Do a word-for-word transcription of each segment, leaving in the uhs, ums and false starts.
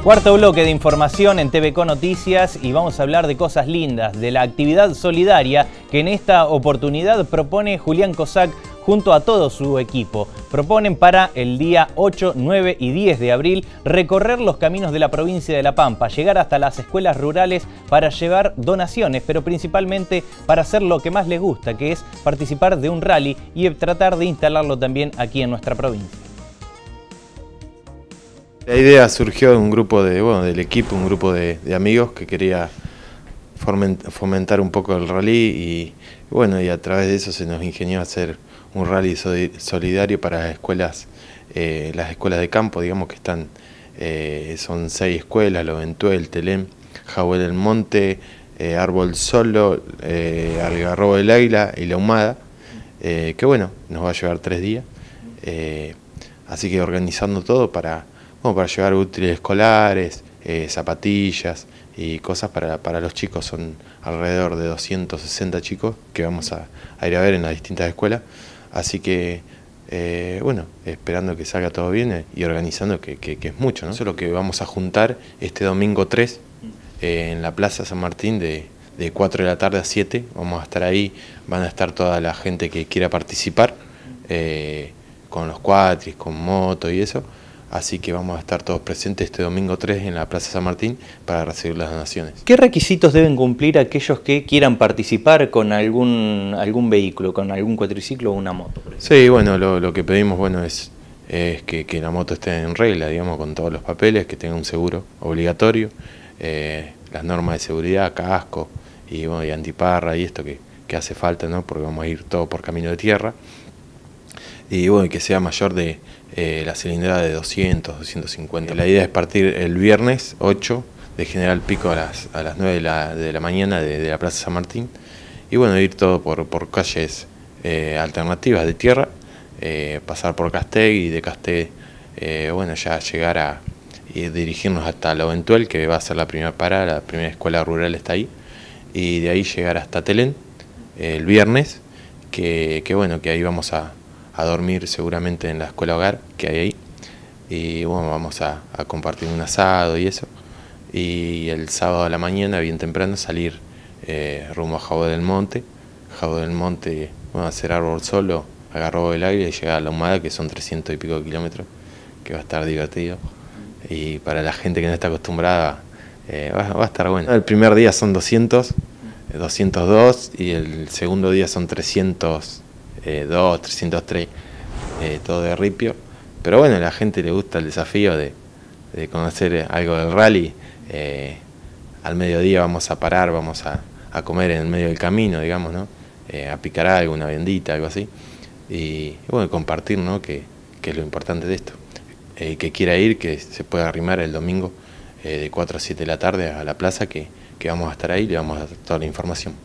Cuarto bloque de información en T V C Noticias y vamos a hablar de cosas lindas, de la actividad solidaria que en esta oportunidad propone Julián Cossack junto a todo su equipo. Proponen para el día ocho, nueve y diez de abril recorrer los caminos de la provincia de La Pampa, llegar hasta las escuelas rurales para llevar donaciones, pero principalmente para hacer lo que más les gusta, que es participar de un rally y tratar de instalarlo también aquí en nuestra provincia. La idea surgió de un grupo de, bueno, del equipo, un grupo de, de amigos que quería fomentar un poco el rally y bueno, y a través de eso se nos ingenió hacer un rally solidario para las escuelas, eh, las escuelas de campo, digamos que están, eh, son seis escuelas: Loventuel, Telén, Jahuel del Monte, eh, Árbol Solo, eh, Algarrobo del Águila y La Humada, eh, que bueno, nos va a llevar tres días, eh, así que organizando todo para... Como para llevar útiles escolares, eh, zapatillas y cosas para, para los chicos. Son alrededor de doscientos sesenta chicos que vamos a, a ir a ver en las distintas escuelas. Así que, eh, bueno, esperando que salga todo bien eh, y organizando, que, que, que es mucho, ¿no? Eso es lo que vamos a juntar este domingo tres eh, en la Plaza San Martín de, de cuatro de la tarde a siete. Vamos a estar ahí, van a estar toda la gente que quiera participar, eh, con los cuatris, con moto y eso. Así que vamos a estar todos presentes este domingo tres en la Plaza San Martín para recibir las donaciones. ¿Qué requisitos deben cumplir aquellos que quieran participar con algún, algún vehículo, con algún cuatriciclo o una moto? Sí, bueno, lo, lo que pedimos bueno es, es que, que la moto esté en regla, digamos, con todos los papeles, que tenga un seguro obligatorio, eh, las normas de seguridad, casco y, bueno, y antiparra y esto que, que hace falta, ¿no? Porque vamos a ir todo por camino de tierra. Y bueno, que sea mayor de eh, la cilindrada de doscientos, doscientos cincuenta. La idea es partir el viernes ocho de General Pico a las, a las nueve de la, de la mañana de, de la Plaza San Martín. Y bueno, ir todo por, por calles eh, alternativas de tierra, eh, pasar por Castell y de Castell, eh, bueno, ya llegar a y dirigirnos hasta Loventuel, que va a ser la primera parada, la primera escuela rural está ahí. Y de ahí llegar hasta Telén eh, el viernes, que, que bueno, que ahí vamos a... a dormir seguramente en la escuela hogar que hay ahí, y bueno, vamos a, a compartir un asado y eso, y el sábado a la mañana bien temprano salir eh, rumbo a Jahuel del Monte, Jahuel del Monte, bueno, hacer Árbol Solo, Algarrobo del Águila y llegar a La Humada, que son trescientos y pico de kilómetros, que va a estar divertido, y para la gente que no está acostumbrada eh, va, va a estar bueno. El primer día son doscientos, doscientos dos, y el segundo día son trescientos dos, trescientos tres, eh, todo de ripio, pero bueno, a la gente le gusta el desafío de, de conocer algo del rally. Eh, al mediodía vamos a parar, vamos a, a comer en el medio del camino, digamos, ¿no? Eh, a picar algo, una bendita, algo así, y, y bueno, compartir, ¿no? Que, que es lo importante de esto. Eh, que quiera ir, que se pueda arrimar el domingo eh, de cuatro a siete de la tarde a la plaza, que, que vamos a estar ahí y le vamos a dar toda la información.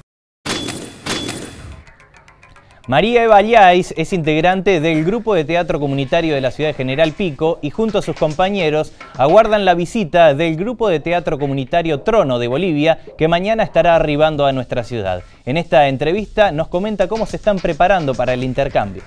María Eva Llais es integrante del grupo de teatro comunitario de la ciudad de General Pico y junto a sus compañeros aguardan la visita del grupo de teatro comunitario Trono de Bolivia, que mañana estará arribando a nuestra ciudad. En esta entrevista nos comenta cómo se están preparando para el intercambio.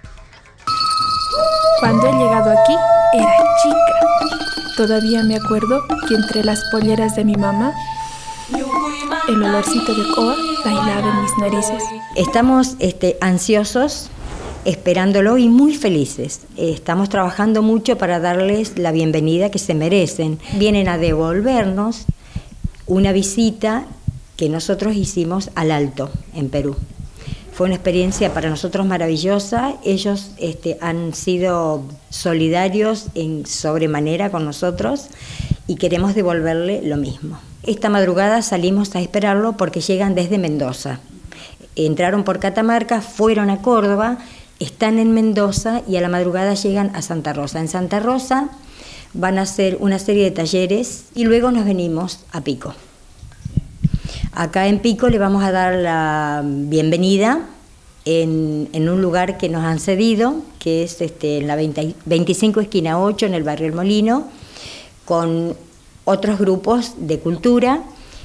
Cuando he llegado aquí era chica. Todavía me acuerdo que entre las polleras de mi mamá el olorcito de coa bailaba en mis narices. Estamos este, ansiosos, esperándolo y muy felices. Estamos trabajando mucho para darles la bienvenida que se merecen. Vienen a devolvernos una visita que nosotros hicimos al Alto, en Perú. Fue una experiencia para nosotros maravillosa. Ellos este, han sido solidarios en sobremanera con nosotros y queremos devolverle lo mismo. Esta madrugada salimos a esperarlo porque llegan desde Mendoza. Entraron por Catamarca, fueron a Córdoba, están en Mendoza y a la madrugada llegan a Santa Rosa. En Santa Rosa van a hacer una serie de talleres y luego nos venimos a Pico. Acá en Pico le vamos a dar la bienvenida en, en un lugar que nos han cedido, que es este, en la veinte, veinticinco esquina ocho, en el barrio El Molino, con otros grupos de cultura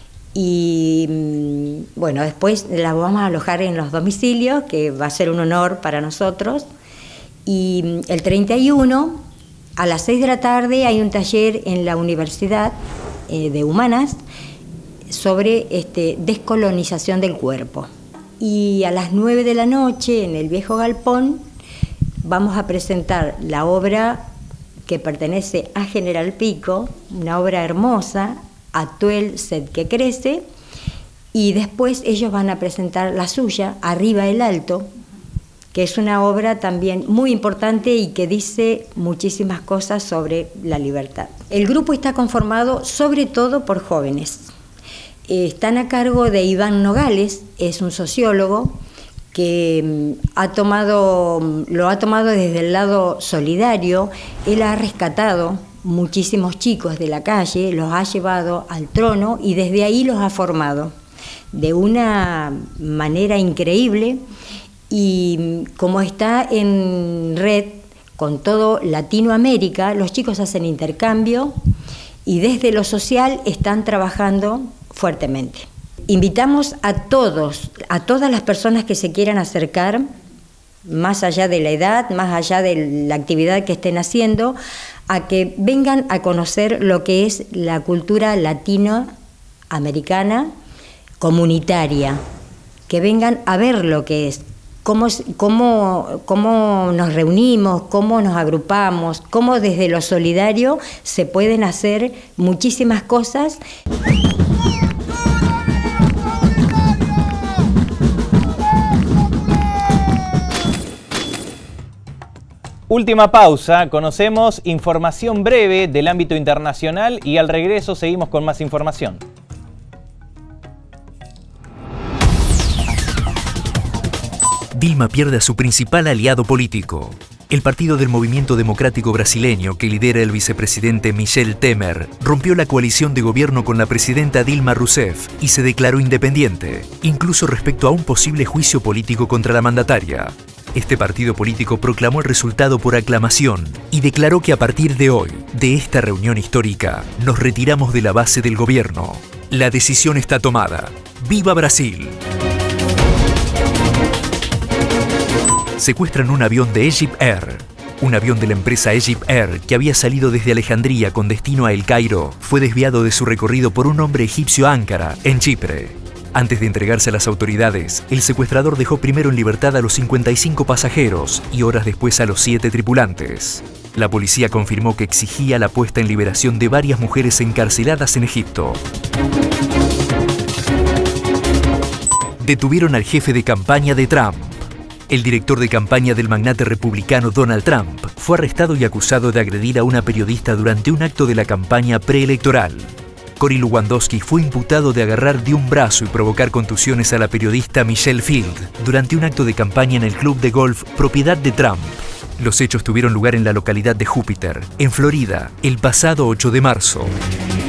y bueno, después las vamos a alojar en los domicilios, que va a ser un honor para nosotros, y el treinta y uno A las seis de la tarde hay un taller en la Universidad eh, de Humanas sobre este, descolonización del cuerpo. Y a las nueve de la noche, en el Viejo Galpón, vamos a presentar la obra que pertenece a General Pico, una obra hermosa, Atuel Sed que crece, y después ellos van a presentar la suya, Arriba el Alto, que es una obra también muy importante y que dice muchísimas cosas sobre la libertad. El grupo está conformado sobre todo por jóvenes. Están a cargo de Iván Nogales, es un sociólogo que ha tomado, lo ha tomado desde el lado solidario. Él ha rescatado muchísimos chicos de la calle, los ha llevado al trono y desde ahí los ha formado de una manera increíble. Y como está en red con todo Latinoamérica, los chicos hacen intercambio y desde lo social están trabajando fuertemente. Invitamos a todos, a todas las personas que se quieran acercar, más allá de la edad, más allá de la actividad que estén haciendo, a que vengan a conocer lo que es la cultura latinoamericana comunitaria, que vengan a ver lo que es, cómo, cómo, cómo nos reunimos, cómo nos agrupamos, cómo desde lo solidario se pueden hacer muchísimas cosas. Última pausa, conocemos información breve del ámbito internacional y al regreso seguimos con más información. Dilma pierde a su principal aliado político. El Partido del Movimiento Democrático Brasileño, que lidera el vicepresidente Michel Temer, rompió la coalición de gobierno con la presidenta Dilma Rousseff y se declaró independiente, incluso respecto a un posible juicio político contra la mandataria. Este partido político proclamó el resultado por aclamación y declaró que a partir de hoy, de esta reunión histórica, nos retiramos de la base del gobierno. La decisión está tomada. ¡Viva Brasil! Secuestran un avión de Egypt Air. Un avión de la empresa Egypt Air, que había salido desde Alejandría con destino a El Cairo, fue desviado de su recorrido por un hombre egipcio a Ankara, en Chipre. Antes de entregarse a las autoridades, el secuestrador dejó primero en libertad a los cincuenta y cinco pasajeros y horas después a los siete tripulantes. La policía confirmó que exigía la puesta en liberación de varias mujeres encarceladas en Egipto. Detuvieron al jefe de campaña de Trump. El director de campaña del magnate republicano Donald Trump fue arrestado y acusado de agredir a una periodista durante un acto de la campaña preelectoral. Cory Lewandowski fue imputado de agarrar de un brazo y provocar contusiones a la periodista Michelle Field durante un acto de campaña en el club de golf propiedad de Trump. Los hechos tuvieron lugar en la localidad de Júpiter, en Florida, el pasado ocho de marzo.